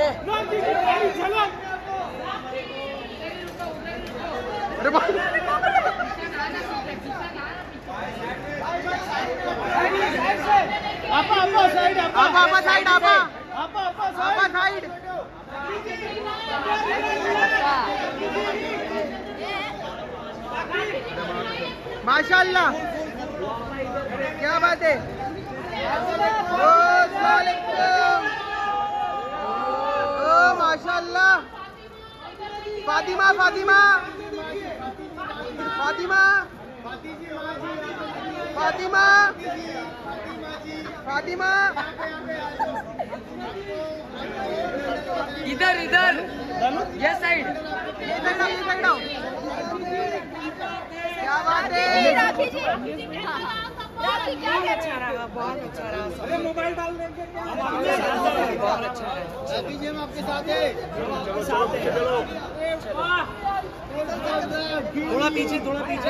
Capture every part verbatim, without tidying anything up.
आपा आपा साइड आपा आपा साइड आपा आपा आपा साइड माशाल्लाह क्या बात है। ओ माशाल्लाह फातिमा फातिमा फातिमा फातिमा फातिमा इधर इधर ये साइड ये साइड आओ ये साइड आओ। क्या बात है राखी जी, राखी क्या अच्छा रहा, बहुत अच्छा रहा। अरे मोबाइल डाल देंगे बहुत अच्छा रहा। राखी जी हम आपके साथ है। थोड़ा पीछे थोड़ा पीछे।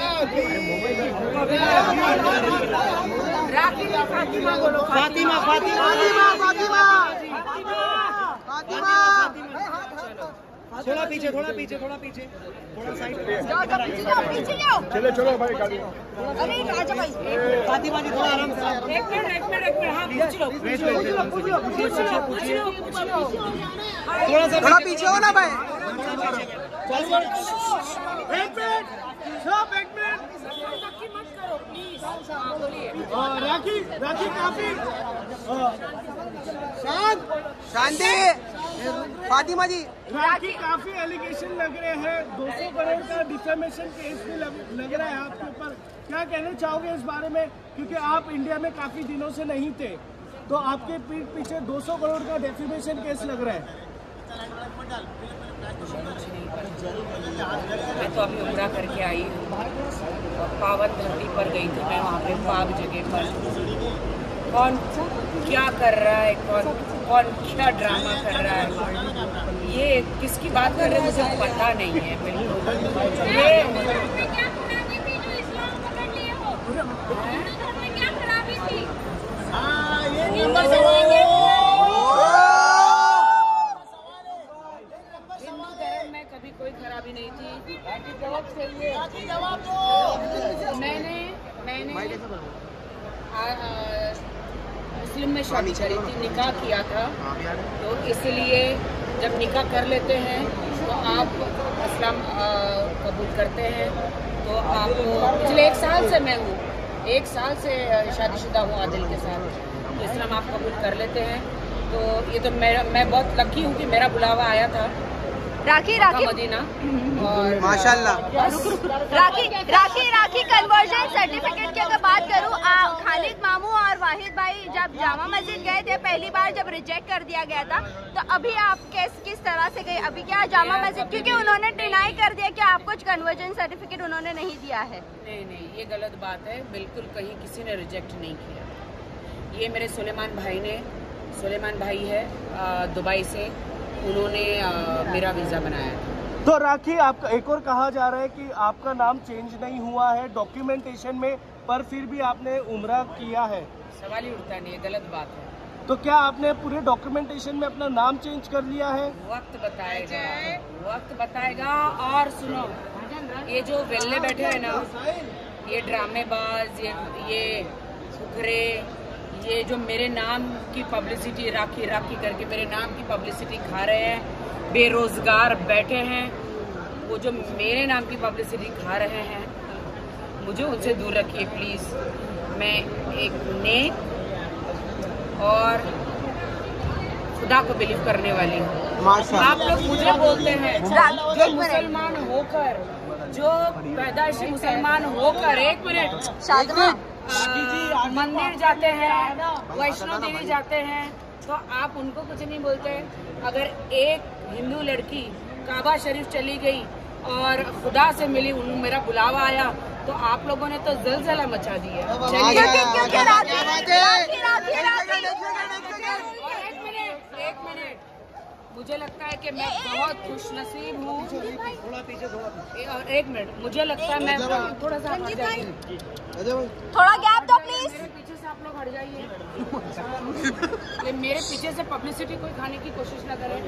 राखी फातिमा बोलो। फातिमा फातिमा फातिमा फातिमा फातिमा थोड़ा पीछे थोड़ा पीछे थोड़ा पीछे थोड़ा साइड जाओ जाओ पीछे जाओ पीछे जाओ। चलो चलो भाई गाड़ी। अरे राजा भाई फातिमा जी थोड़ा आराम से। एक मिनट एक मिनट एक मिनट हाँ पूछ लो पूछ लो पूछ लो पूछ लो पूछ लो थोड़ा सा थोड़ा पीछे हो ना भाई। एक मिनट सब एक मिनट मत करो प्लीज। राखी राखी काफी शांत शांति। फातिमा जी राखी काफी एलिगेशन लग रहे हैं, दो सौ करोड़ का डिफेमेशन केस भी लग, लग रहा है आपके ऊपर, क्या कहना चाहोगे इस बारे में? क्योंकि आप इंडिया में काफी दिनों से नहीं थे, तो आपके पीठ पीछे दो सौ करोड़ का डिफेमेशन केस लग रहा है। मैं तो अभी उम्रा करके आई हूँ और पावन धरती पर गई थी मैं, वहाँ पे पाक जगह पर कौन क्या कर रहा है, कौन कौन क्या ड्रामा कर रहा है, ये किसकी बात कर रहे हैं मुझे पता नहीं है बिल्कुल। ये कभी कोई खराबी नहीं थी। मैंने मैंने मुस्लिम में शादी करी थी, निकाह किया था, तो इसलिए जब निकाह कर लेते हैं तो आप इस्लाम कबूल करते हैं। तो आप पिछले एक साल से मैं हूँ, एक साल से शादीशुदा हूँ आदिल के साथ, तो इस्लाम आप कबूल कर लेते हैं। तो ये तो मैं मैं बहुत लकी हूँ कि मेरा बुलावा आया था राखी राखी मदीना और माशाल्लाह। राखी राखी राखी कन्वर्जन सर्टिफिकेट की अगर बात करूँ, खालिद मामू और वाहिद भाई जब जामा मस्जिद गए थे पहली बार, जब रिजेक्ट कर दिया गया था, तो अभी आप किस किस तरह से गए? अभी क्या जामा मस्जिद, क्योंकि उन्होंने डिनाई कर दिया कि आपको कन्वर्जन सर्टिफिकेट उन्होंने नहीं दिया है। नहीं नहीं ये गलत बात है, बिल्कुल कहीं किसी ने रिजेक्ट नहीं किया। ये मेरे सुलेमान भाई ने, सुलेमान भाई है दुबई से, उन्होंने आ, मेरा वीज़ा बनाया था। तो राखी, आपका एक और कहा जा रहा है कि आपका नाम चेंज नहीं हुआ है डॉक्यूमेंटेशन में, पर फिर भी आपने उम्रा किया है। सवाल ही उठता नहीं है, गलत बात है। तो क्या आपने पूरे डॉक्यूमेंटेशन में अपना नाम चेंज कर लिया है? वक्त बताएगा, वक्त बताएगा। और सुनो, ये जो वेल्ले बैठे हैं ना, ये ड्रामेबाज, ये ये फुकरे, ये जो मेरे नाम की पब्लिसिटी राखी राखी करके मेरे नाम की पब्लिसिटी खा रहे हैं, बेरोजगार बैठे हैं, वो जो मेरे नाम की पब्लिसिटी खा रहे हैं, मुझे उनसे दूर रखिए प्लीज। मैं एक नेक और खुदा को बिलीव करने वाली हूँ। आप लोग मुझे बोलते हैं जो मुसलमान होकर, जो पैदाइशी मुसलमान होकर, एक मिनट मंदिर जाते हैं, वैष्णो देवी जाते हैं, तो आप उनको कुछ नहीं बोलते। अगर एक हिंदू लड़की काबा शरीफ चली गई और खुदा से मिली, उन मेरा बुलावा आया, तो आप लोगों ने तो जलजला मचा दिया। चलिए एक मिनट एक मिनट मुझे लगता है कि मैं बहुत खुश नसीब हूँ। थोड़ा पीछे थोड़ा पीछे। और एक मिनट, मुझे लगता है मैं थोड़ा सा हट जाइए, थोड़ा गैप दो प्लीज। पीछे से आप लोग हट जाइए। ये मेरे पीछे से पब्लिसिटी कोई खाने की कोशिश न करे।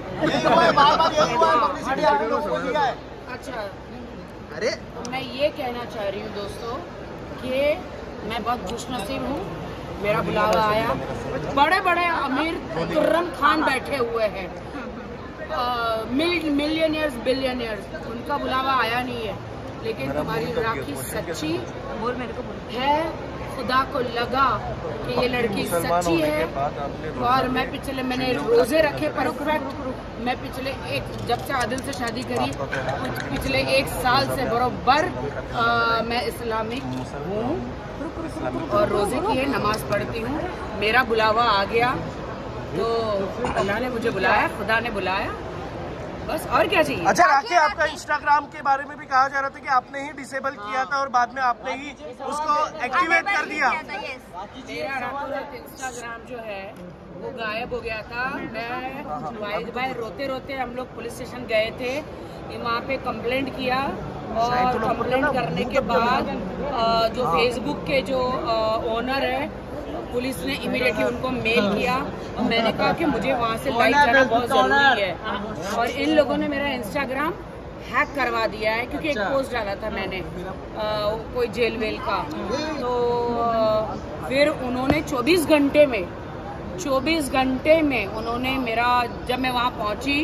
अच्छा, अरे मैं ये कहना चाह रही हूँ दोस्तों कि मैं बहुत खुशनसीब हूँ, मेरा बुलावा आया। बड़े बड़े अमीर तुर्रम खान बैठे हुए हैं, मिल मिलियनियर्स बिलियनियर्स, उनका बुलावा आया नहीं है। लेकिन तुम्हारी राखी सच्ची है, खुदा को लगा कि ये लड़की सच्ची है। और मैं पिछले मैंने रोजे रखे परफेक्ट। मैं पिछले एक जब से आदिल से शादी करी पिछले एक साल से बरोबर मैं इस्लामिक हूँ और रोजे की है, नमाज पढ़ती हूँ। मेरा बुलावा आ गया तो अल्लाह ने मुझे बुलाया, खुदा ने बुलाया, बस और क्या चाहिए। अच्छा राखी, आपका इंस्टाग्राम के बारे में भी कहा जा रहा था कि आपने ही डिसेबल किया था और बाद में आपने ही उसको एक्टिवेट कर दिया। मेरा रातों रात इंस्टाग्राम जो है वो गायब हो गया था। मैं वाहिद भाई रोते रोते हम लोग पुलिस स्टेशन गए थे, वहाँ पे कंप्लेंट किया और कंप्लेंट करने के बाद जो फेसबुक के जो ओनर है पुलिस ने इमीडिएटली उनको मेल किया और मैंने कहा कि मुझे वहाँ से लाइव जाना बहुत जरूरी है। और इन लोगों ने मेरा इंस्टाग्राम हैक करवा दिया है क्योंकि एक पोस्ट डाला था मैंने आ, कोई जेल वेल का। तो फिर उन्होंने चौबीस घंटे में चौबीस घंटे में उन्होंने मेरा, जब मैं वहाँ पहुँची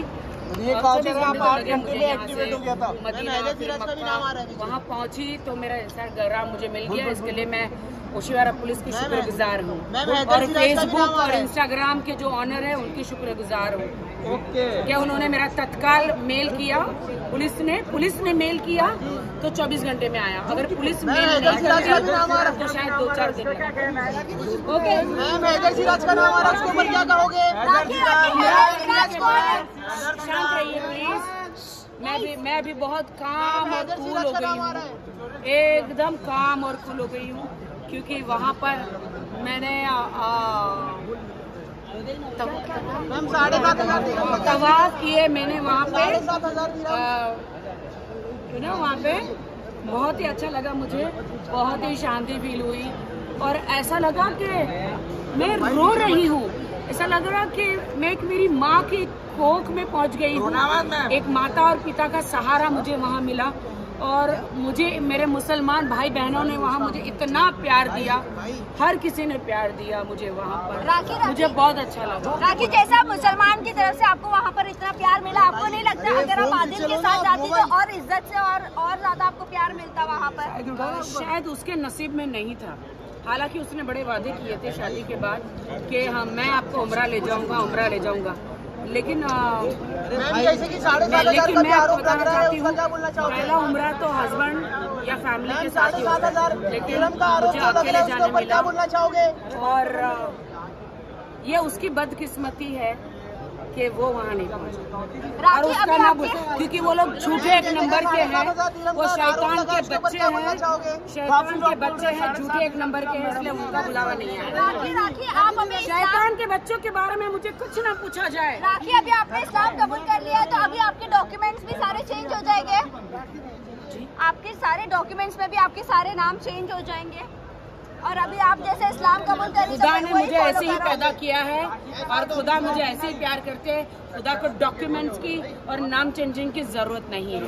वहाँ पहुँची तो मेरा इंस्टाग्राम मुझे मिल गया। इसके लिए मैं ओशिवारा पुलिस की शुक्रगुजार हूँ और फेसबुक और इंस्टाग्राम के जो ऑनर है उनकी शुक्रगुजार हूँ। क्या उन्होंने मेरा तत्काल मेल किया, पुलिस ने पुलिस ने मेल किया तो चौबीस घंटे में आया। अगर पुलिस मेल नहीं करती तो शायद दो चार दिन ओके। शांत रहिए प्लीज। मैं भी मैं भी बहुत काम और कूल हो गई हूँ, एकदम काम और कूल हो गई हूँ क्योंकि वहाँ पर मैंने तवाफ किए, मैंने वहाँ पे यू नो वहाँ पे बहुत ही अच्छा लगा मुझे, बहुत ही शांति फील हुई और ऐसा लगा कि मैं रो रही हूँ। ऐसा लग रहा कि मैं एक मेरी माँ की कोख में पहुँच गई हूँ। एक माता और पिता का सहारा मुझे वहाँ मिला और मुझे मेरे मुसलमान भाई बहनों ने वहाँ मुझे इतना प्यार दिया, हर किसी ने प्यार दिया मुझे वहाँ पर। राखी, राखी, मुझे बहुत अच्छा लगा। राखी, जैसा मुसलमान की तरफ से आपको वहाँ पर इतना प्यार मिला, आपको नहीं लगता अगर आप आदिल के साथ जाती तो और इज्जत से और और ज्यादा आपको प्यार मिलता वहाँ पर? शायद उसके नसीब में नहीं था। हालांकि उसने बड़े वादे किए थे शादी के बाद कि हम मैं आपको उम्रा ले जाऊंगा उम्रा ले जाऊंगा, लेकिन जैसे कि साढ़े सात हजार लेकिन मैं आपको बताना चाहती हूँ पहला उम्रा तो हस्बैंड या फैमिली के साथ ही होता है, लेकिन मुझे अकेले जाने मिला और ये उसकी बदकिस्मती है कि वो वहाँ नहीं पहुँचा और उसका ना क्योंकि वो लोग झूठे एक नंबर के हैं, वो शैतान के बच्चे हैं, शैतान के बच्चे हैं, झूठे एक नंबर के हैं, इसलिए उनका बुलावा नहीं आया। राखी, राखी, आप अभी शैतान के बच्चों के बारे में मुझे कुछ ना पूछा जाए। राखी, अभी आपने इस्लाम कबूल कर लिया है तो अभी आपके डॉक्यूमेंट्स भी सारे चेंज हो जाएंगे, आपके सारे डॉक्यूमेंट्स में भी आपके सारे नाम चेंज हो जाएंगे और अभी आप जैसे इस्लाम कबूल करें खुदा ने मुझे ऐसे ही पैदा किया है और खुदा मुझे ऐसे ही प्यार करते हैं। खुदा को डॉक्यूमेंट्स की और नाम चेंजिंग की जरूरत नहीं है।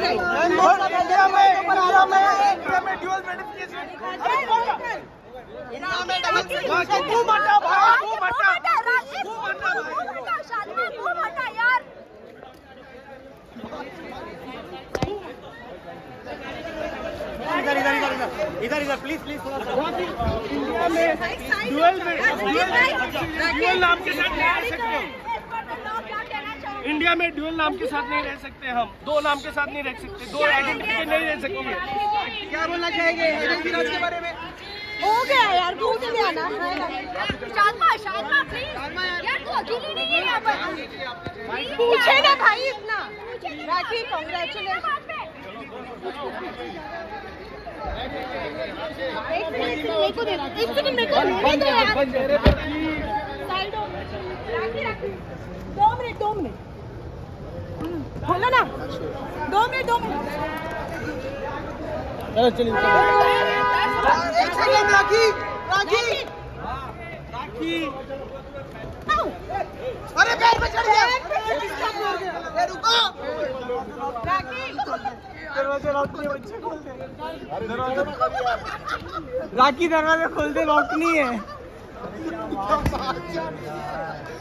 इधर इधर इधर इधर इधर प्लीज प्लीज थोड़ा इंडिया में ड्यूअल ड्यूअल नाम के साथ नहीं रह सकते। इंडिया में ड्यूअल नाम के साथ नहीं रह सकते, हम दो नाम के साथ नहीं रह सकते, दो आइडेंटिटी नहीं रह सकते। क्या बोलना चाहेंगे के बारे में? हो गया यार, भूल गया ना। शादमा शादमा प्लीज यार, तू अकेली नहीं है यहाँ पर, पूछे ना भाई इतना। राखी, कांग्रेचुलेशन। एक मिनट मेरे को दे, एक मिनट मेरे को लेने दो यार। साइड हो। राखी, राखी, दो मिनट दो मिनट बोला ना, दो मिनट दो मिनट। चलो चलिए एक सेकंड। राखी, राखी, राखी अरे पैर पे चढ़ गया ये रुको दरवाजा लॉक नहीं, बच्चे खोल दे। राखी दरवाजा खोल दे, लॉक नहीं है।